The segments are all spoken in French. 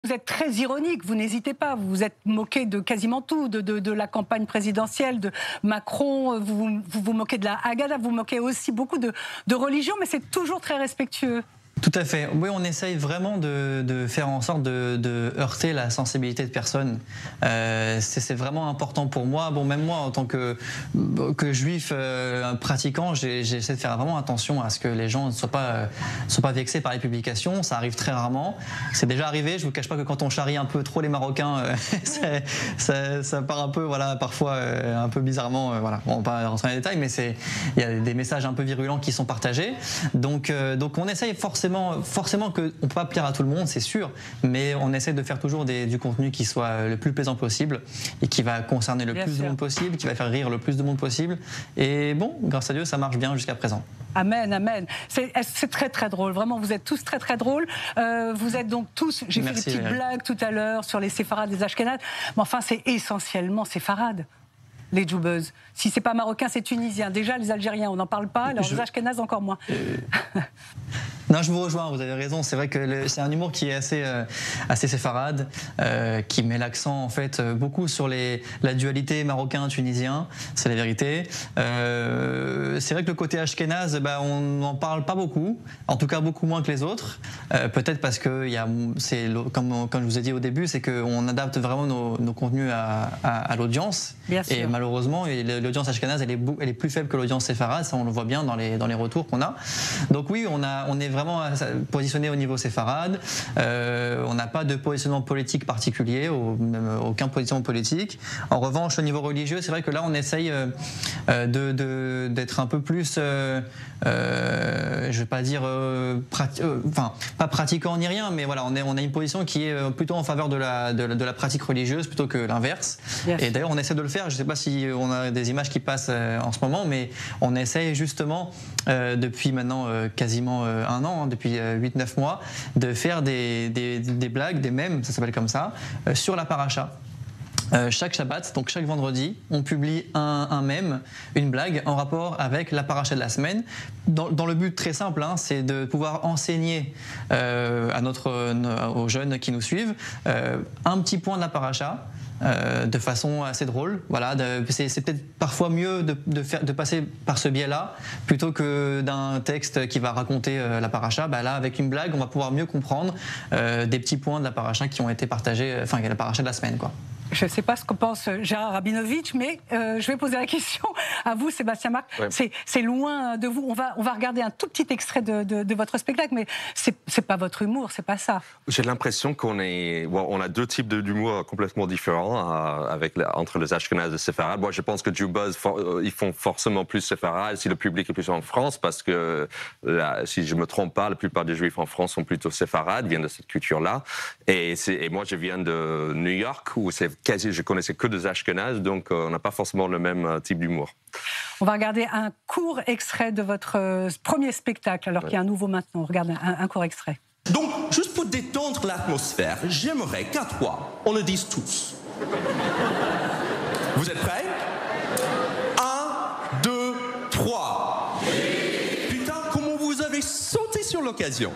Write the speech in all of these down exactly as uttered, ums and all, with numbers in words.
Vous êtes très ironique, vous n'hésitez pas, vous vous êtes moqué de quasiment tout, de, de, de la campagne présidentielle, de Macron, vous vous, vous moquez de la Haggadah, vous vous moquez aussi beaucoup de, de religion, mais c'est toujours très respectueux. Tout à fait. Oui, on essaye vraiment de, de faire en sorte de, de heurter la sensibilité de personnes. Euh, c'est vraiment important pour moi. Bon, même moi, en tant que, que juif euh, pratiquant, j'essaie de faire vraiment attention à ce que les gens ne soient pas, euh, soient pas vexés par les publications. Ça arrive très rarement. C'est déjà arrivé. Je vous cache pas que quand on charrie un peu trop les Marocains, euh, ça, ça, ça part un peu, voilà, parfois euh, un peu bizarrement. Euh, voilà. Bon, on va pas rentrer dans les détails, mais c'est, il y a des messages un peu virulents qui sont partagés. Donc, euh, donc on essaye forcément. Forcément qu'on ne peut pas plaire à tout le monde, c'est sûr, mais on essaie de faire toujours des, du contenu qui soit le plus plaisant possible et qui va concerner le bien plus sûr. de monde possible, qui va faire rire le plus de monde possible. Et bon, grâce à Dieu, ça marche bien jusqu'à présent. Amen, amen. C'est très très drôle, vraiment, vous êtes tous très très drôles. Euh, vous êtes donc tous, j'ai fait des petites Valérie. blagues tout à l'heure sur les séfarades, les ashkénazes, mais enfin c'est essentiellement séfarades. Les djoubeuses. Si c'est pas marocain, c'est tunisien. Déjà, les Algériens, on n'en parle pas. Alors, je... les Ashkénazes, encore moins. Euh... Non, je vous rejoins, vous avez raison. C'est vrai que c'est un humour qui est assez, euh, assez séfarade, euh, qui met l'accent en fait beaucoup sur les, la dualité marocain-tunisien. C'est la vérité. Euh, c'est vrai que le côté ashkénaze, bah, on n'en parle pas beaucoup. En tout cas, beaucoup moins que les autres. Euh, Peut-être parce que, il y a, comme, comme je vous ai dit au début, c'est qu'on adapte vraiment nos, nos contenus à, à, à l'audience. Et malheureusement, l'audience ashkénaze, elle est, elle est plus faible que l'audience séfarade. Ça, on le voit bien dans les, dans les retours qu'on a. Donc oui, on, a, on est vraiment positionné au niveau séfarade. Euh, on n'a pas de positionnement politique particulier, ou même aucun positionnement politique. En revanche, au niveau religieux, c'est vrai que là, on essaye euh, de, de, d'être un peu plus, euh, euh, je ne vais pas dire, euh, prati euh, enfin, pas pratiquant ni rien, mais voilà, on, est, on a une position qui est plutôt en faveur de la, de, de la pratique religieuse plutôt que l'inverse. Yes. Et d'ailleurs, on essaie de le faire. Je ne sais pas si on a des images qui passent euh, en ce moment, mais on essaye justement, euh, depuis maintenant euh, quasiment euh, un an, hein, depuis euh, huit neuf mois, de faire des, des, des blagues, des mèmes, ça s'appelle comme ça, euh, sur la paracha. Euh, chaque Shabbat, donc chaque vendredi, on publie un, un mème, une blague en rapport avec la paracha de la semaine, dans, dans le but très simple, hein, c'est de pouvoir enseigner euh, à notre, euh, aux jeunes qui nous suivent euh, un petit point de la paracha. Euh, de façon assez drôle, voilà, c'est peut-être parfois mieux de, de, faire, de passer par ce biais-là plutôt que d'un texte qui va raconter euh, la paracha. Bah là, avec une blague, on va pouvoir mieux comprendre euh, des petits points de la paracha qui ont été partagés, enfin, la paracha de la semaine, quoi. Je ne sais pas ce que pense Gérard Rabinovitch, mais euh, je vais poser la question à vous, Sébastien Marc. Ouais. C'est loin de vous. On va, on va regarder un tout petit extrait de, de, de votre spectacle, mais ce n'est pas votre humour, c'est pas ça. J'ai l'impression qu'on est, bon, on a deux types d'humour complètement différents euh, avec la, entre les Ashkénazes et les séfarades. Moi, je pense que Djoubeuses, ils font forcément plus séfarades si le public est plus en France, parce que là, si je me trompe pas, la plupart des Juifs en France sont plutôt séfarades, viennent de cette culture-là. Et, et moi, je viens de New York, où c'est quasi, je connaissais que des Ashkénazes, donc euh, on n'a pas forcément le même euh, type d'humour. On va regarder un court extrait de votre euh, premier spectacle, alors ouais. qu'il y a un nouveau maintenant. On regarde un, un court extrait. Donc, juste pour détendre l'atmosphère, j'aimerais qu'à trois, on le dise tous. Vous êtes prêts? Un, deux, trois. Putain, comment vous avez sauté sur l'occasion.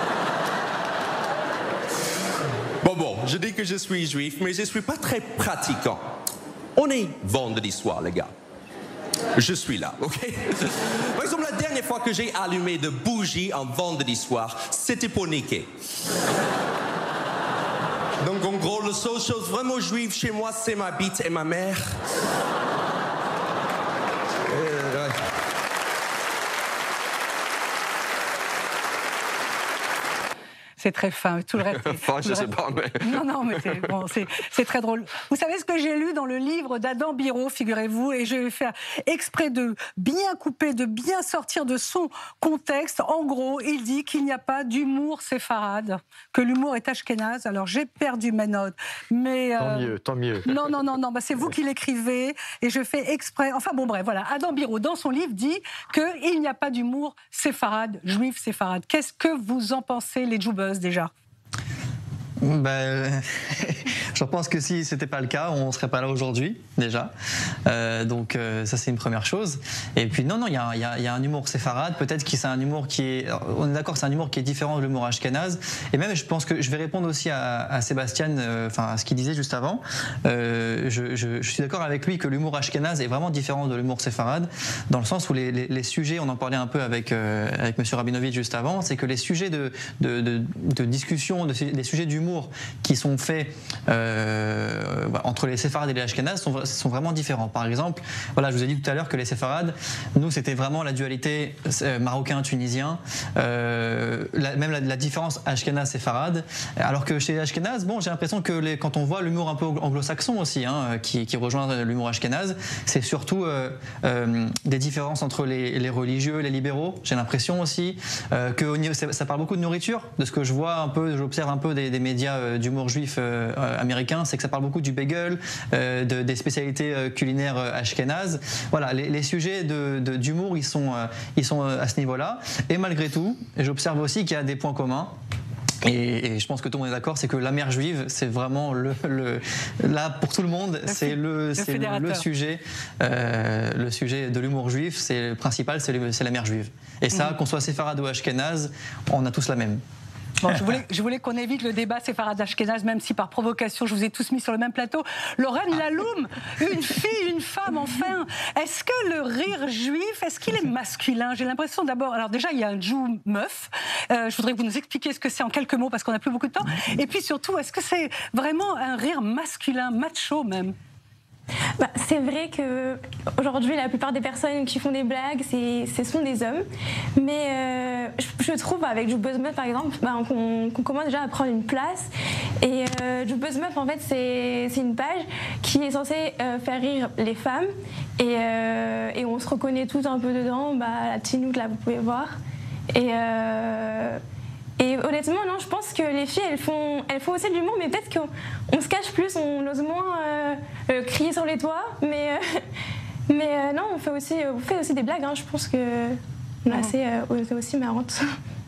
Bon, bon, je dis que je suis juif, mais je ne suis pas très pratiquant. On est vendredi soir, les gars. Je suis là, ok? Par exemple, la dernière fois que j'ai allumé de bougies en vendredi soir, c'était pour niquer. Donc, en gros, la seule chose vraiment juive chez moi, c'est ma bite et ma mère. Euh, ouais. C'est très fin, tout le reste. Enfin, je ne sais pas, mais... Non, non, mais c'est bon, très drôle. Vous savez ce que j'ai lu dans le livre d'Adam Biro, figurez-vous, et je vais faire exprès de bien couper, de bien sortir de son contexte. En gros, il dit qu'il n'y a pas d'humour séfarade, que l'humour est ashkénaze. Alors, j'ai perdu mes notes, mais... Tant euh... mieux, tant mieux. Non, non, non, non, bah, c'est vous qui l'écrivez, et je fais exprès... Enfin, bon, bref, voilà. Adam Biro, dans son livre, dit qu'il n'y a pas d'humour séfarade, juif séfarade. Qu'est-ce que vous en pensez, les djoubeuses, déjà? Ben, je pense que si c'était pas le cas, on serait pas là aujourd'hui déjà. Euh, donc euh, ça c'est une première chose. Et puis non non, il y a, y, a, y a un humour séfarade. Peut-être que c'est un humour qui est, on est d'accord, c'est un humour qui est différent de l'humour ashkénaze. Et même je pense que je vais répondre aussi à, à Sébastien, enfin euh, à ce qu'il disait juste avant. Euh, je, je, je suis d'accord avec lui que l'humour ashkénaze est vraiment différent de l'humour séfarade, dans le sens où les, les, les sujets, on en parlait un peu avec euh, avec Monsieur Rabinovitch juste avant, c'est que les sujets de de, de, de discussion, de, les sujets d'humour qui sont faits euh, entre les séfarades et les ashkénazes sont, sont vraiment différents. Par exemple, voilà, je vous ai dit tout à l'heure que les séfarades, nous, c'était vraiment la dualité euh, marocain-tunisien, euh, la, même la, la différence ashkénaze-séfarade, alors que chez les ashkénazes, bon, j'ai l'impression que les, quand on voit l'humour un peu anglo-saxon aussi, hein, qui, qui rejoint l'humour ashkénaze, c'est surtout euh, euh, des différences entre les, les religieux et les libéraux, j'ai l'impression aussi, euh, que ça, ça parle beaucoup de nourriture, de ce que je vois un peu, j'observe un peu des, des médias d'humour juif euh, américain, c'est que ça parle beaucoup du bagel, euh, de, des spécialités euh, culinaires euh, ashkénazes. Voilà, les, les sujets d'humour, de, ils sont, euh, ils sont euh, à ce niveau-là. Et malgré tout, j'observe aussi qu'il y a des points communs. Et, et je pense que tout le monde est d'accord, c'est que la mère juive, c'est vraiment le, le là pour tout le monde, c'est le, le, le, le sujet, euh, le sujet de l'humour juif, c'est le principal, c'est la mère juive. Et ça, mmh. qu'on soit séfarade ou ashkénaze, on a tous la même. Bon, je voulais, je voulais qu'on évite le débat séfarade-ashkénaze, même si par provocation je vous ai tous mis sur le même plateau. Lorraine Laloum, une fille, une femme, enfin. Est-ce que le rire juif, est-ce qu'il est masculin? J'ai l'impression d'abord, alors déjà il y a un Jew meuf. Euh, je voudrais que vous nous expliquiez ce que c'est en quelques mots parce qu'on n'a plus beaucoup de temps. Et puis surtout, est-ce que c'est vraiment un rire masculin, macho même? Bah, c'est vrai qu'aujourd'hui, la plupart des personnes qui font des blagues, ce sont des hommes. Mais euh, je, je trouve, avec Joe Buzzmeuf par exemple, bah, qu'on qu'on commence déjà à prendre une place. Et euh, Joe Buzzmeuf, en fait, c'est une page qui est censée euh, faire rire les femmes. Et, euh, et on se reconnaît tous un peu dedans. Bah, la Tinouk, là, vous pouvez voir. Et... Euh, Et honnêtement, non, je pense que les filles, elles font, elles font aussi de l'humour, mais peut-être qu'on se cache plus, on ose moins euh, euh, crier sur les toits. Mais, euh, mais euh, non, on fait, aussi, on fait aussi des blagues, hein, je pense qu'on est assez, euh, aussi marrantes.